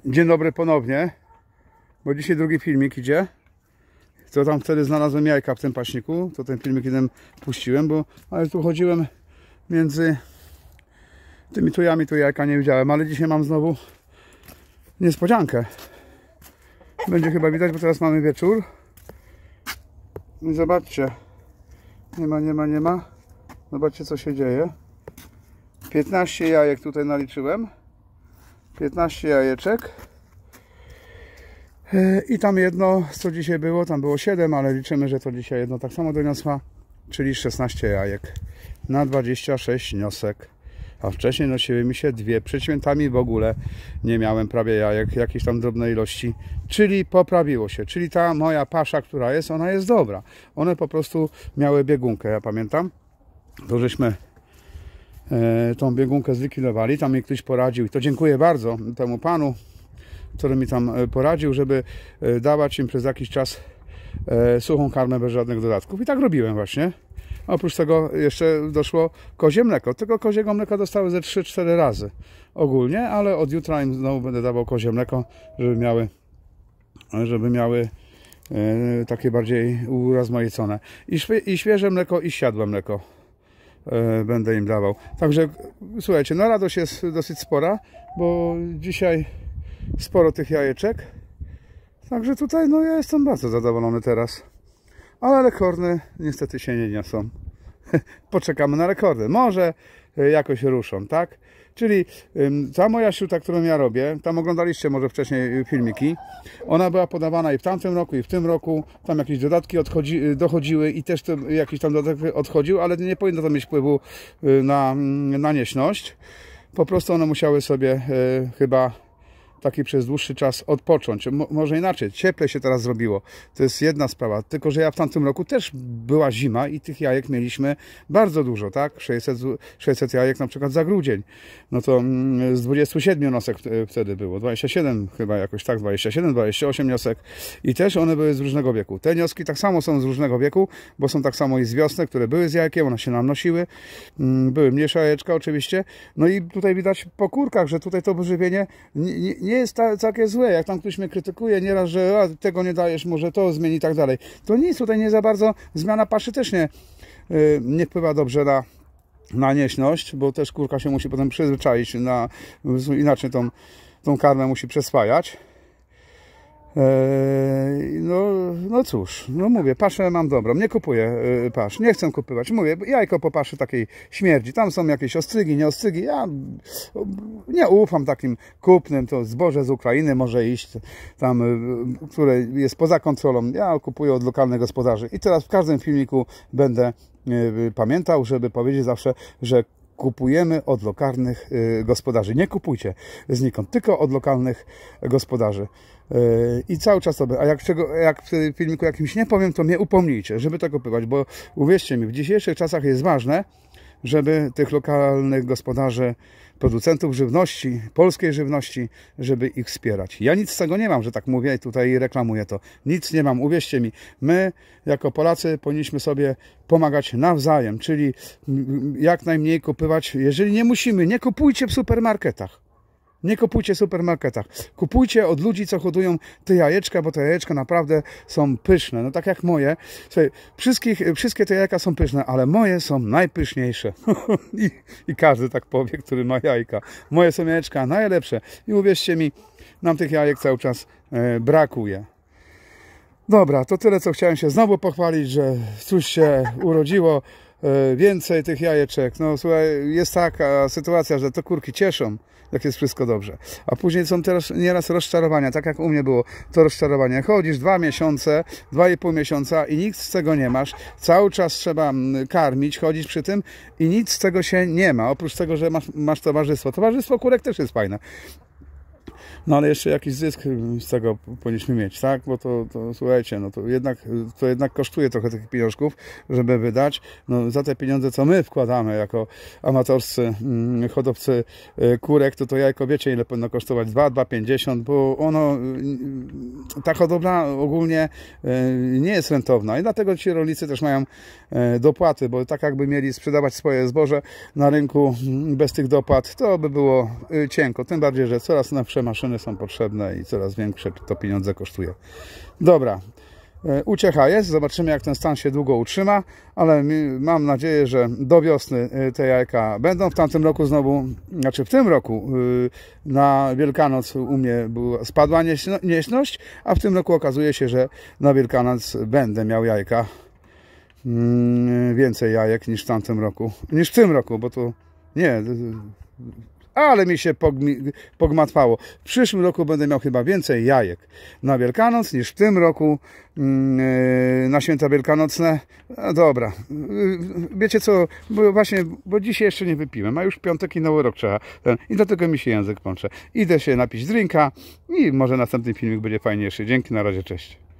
Dzień dobry ponownie, bo dzisiaj drugi filmik idzie. Co tam wtedy znalazłem jajka w tym paśniku, to ten filmik jeden puściłem, ale tu chodziłem między tymi tujami, tu jajka nie widziałem, ale dzisiaj mam znowu niespodziankę. Będzie chyba widać, bo teraz mamy wieczór. I zobaczcie, nie ma. Zobaczcie, co się dzieje. 15 jajek tutaj naliczyłem. 15 jajeczek. I tam jedno, co dzisiaj było, tam było 7, ale liczymy, że to dzisiaj jedno tak samo doniosła, czyli 16 jajek na 26 niosek. A wcześniej nosiły mi się 2. Przed świętami w ogóle nie miałem prawie jajek, jakiejś tam drobnej ilości. Czyli poprawiło się. Czyli ta moja pasza, która jest, ona jest dobra. One po prostu miały biegunkę, ja pamiętam. To żeśmy tą biegunkę zlikwidowali. Tam mi ktoś poradził i to dziękuję bardzo temu panu, który mi tam poradził, żeby dawać im przez jakiś czas suchą karmę bez żadnych dodatków. I tak robiłem właśnie. Oprócz tego jeszcze doszło kozie mleko. Tego koziego mleka dostały ze 3-4 razy ogólnie, ale od jutra im znowu będę dawał kozie mleko, żeby miały takie bardziej urozmaicone. I świeże mleko, i siadłe mleko będę im dawał. Także słuchajcie, no radość jest dosyć spora, bo dzisiaj sporo tych jajeczek. Także tutaj no ja jestem bardzo zadowolony teraz. Ale rekordy niestety się nie niosą. Poczekamy na rekordy. Może jakoś ruszą, tak? Czyli ta moja śruta, którą ja robię, tam oglądaliście może wcześniej filmiki, ona była podawana i w tamtym roku, i w tym roku. Tam jakieś dodatki dochodziły i też jakiś tam dodatek odchodził, ale nie powinno to mieć wpływu na nieśność. Po prostu one musiały sobie chyba taki przez dłuższy czas odpocząć. Może inaczej, cieplej się teraz zrobiło. To jest jedna sprawa. Tylko że ja w tamtym roku też była zima i tych jajek mieliśmy bardzo dużo, tak? 600 jajek na przykład za grudzień. No to z 27 nosek wtedy było. 27 chyba jakoś tak, 27, 28 niosek. I też one były z różnego wieku. Te nioski tak samo są z różnego wieku, bo są tak samo i z wiosny, które były z jajkiem, one się nam nosiły. Były mniejsze jajeczka oczywiście. No i tutaj widać po kurkach, że tutaj to wyżywienie nie jest takie złe, jak tam ktoś mnie krytykuje nieraz, że tego nie dajesz, może to zmieni i tak dalej. To nic, tutaj nie za bardzo zmiana paszy też nie wpływa dobrze na nieśność, bo też kurka się musi potem przyzwyczaić, inaczej tą karmę musi przyswajać. No cóż, no mówię, paszę mam dobrą, nie kupuję pasz, nie chcę kupować, mówię, jajko po paszy takiej śmierdzi, tam są jakieś ostrygi, nie ostrygi, ja nie ufam takim kupnym, to zboże z Ukrainy może iść tam, które jest poza kontrolą, ja kupuję od lokalnych gospodarzy i teraz w każdym filmiku będę pamiętał, żeby powiedzieć zawsze, że kupujemy od lokalnych gospodarzy. Nie kupujcie znikąd, tylko od lokalnych gospodarzy. I cały czas to. A jak w filmiku jakimś nie powiem, to mnie upomnijcie, żeby to kupować, bo uwierzcie mi, w dzisiejszych czasach jest ważne, żeby tych lokalnych gospodarzy, producentów żywności, polskiej żywności, żeby ich wspierać. Ja nic z tego nie mam, że tak mówię i tutaj reklamuję to. Nic nie mam, uwierzcie mi. My, jako Polacy, powinniśmy sobie pomagać nawzajem, czyli jak najmniej kupować. Jeżeli nie musimy, nie kupujcie w supermarketach. Nie kupujcie w supermarketach. Kupujcie od ludzi, co hodują te jajeczka, bo te jajeczka naprawdę są pyszne. No tak jak moje. Słuchaj, wszystkie te jajka są pyszne, ale moje są najpyszniejsze. I każdy tak powie, który ma jajka. Moje są jajeczka najlepsze. I uwierzcie mi, nam tych jajek cały czas brakuje. Dobra, to tyle, co chciałem się znowu pochwalić, że coś się urodziło. Więcej tych jajeczek. No słuchaj, jest taka sytuacja, że te kurki cieszą, jak jest wszystko dobrze. A później są teraz nieraz rozczarowania, tak jak u mnie było to rozczarowanie. Chodzisz 2 miesiące, 2,5 miesiąca i nic z tego nie masz. Cały czas trzeba karmić, chodzić przy tym i nic z tego się nie ma. Oprócz tego, że masz towarzystwo. Towarzystwo kurek też jest fajne. No ale jeszcze jakiś zysk z tego powinniśmy mieć, tak? Bo to słuchajcie, no to jednak kosztuje trochę tych pieniążków, żeby wydać. No za te pieniądze, co my wkładamy jako amatorscy hodowcy kurek, to jajko wiecie, ile powinno kosztować? 2,50, bo ta hodowla ogólnie nie jest rentowna i dlatego ci rolnicy też mają dopłaty, bo tak jakby mieli sprzedawać swoje zboże na rynku bez tych dopłat, to by było cienko, tym bardziej, że coraz nowsze maszyny są potrzebne i coraz większe to pieniądze kosztuje. Dobra. Uciecha jest, zobaczymy jak ten stan się długo utrzyma, ale mam nadzieję, że do wiosny te jajka będą. W tamtym roku znowu, znaczy w tym roku na Wielkanoc u mnie spadła nieśność, a w tym roku okazuje się, że na Wielkanoc będę miał jajka. Więcej jajek niż w tamtym roku, niż w tym roku, bo to nie... Ale mi się pogmatwało. W przyszłym roku będę miał chyba więcej jajek na Wielkanoc niż w tym roku na święta wielkanocne. No dobra. Wiecie co, bo dzisiaj jeszcze nie wypiłem, a już piątek i nowy rok trzeba. I dlatego mi się język plącze. Idę się napić drinka i może następny filmik będzie fajniejszy. Dzięki, na razie, cześć.